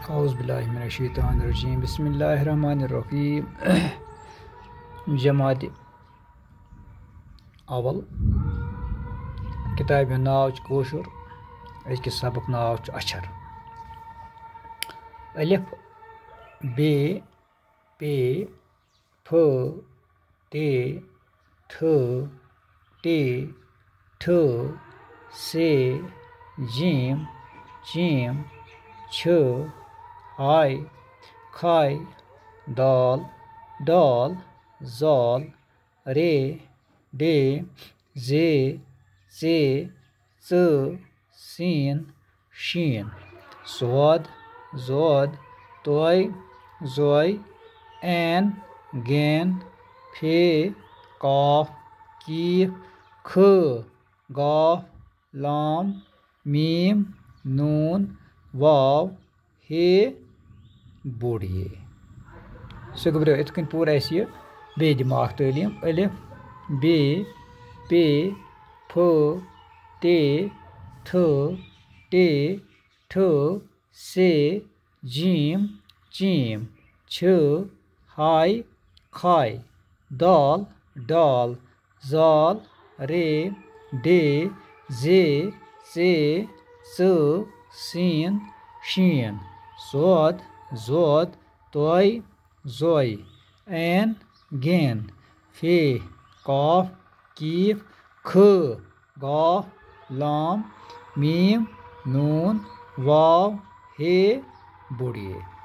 औज़ुबिल्लाहिमिनश्शैतानिर्रजीम बिस्मिल्लाहिर्रहमानिर्रहीम। जमात अवल किताब नाव कोशुर अजकिस सबक नाव अक्षर अलिफ बे पे फ ते थ टे ठ से जीम चीम छ हाय खाय दाल डाल जाल रे डे जे से च सीन शीन स्वाद जोद तोय जोय एन गैन फे काफ कीफ ख गाफ लाम मीम नून वाव हे बोड़ ये सो गो इत पूरा बे दिमाग तालीम अलिफ बे पे फ ते थ टे ठ से जीम चीम छ हाय खाय दाल डाल जाल रे डे जे से च सीन शीन स्वाद जोद तोय जोय एन गैन फे काफ कीफ ख गाफ लाम मीम नून वाव हे बोड़ ये।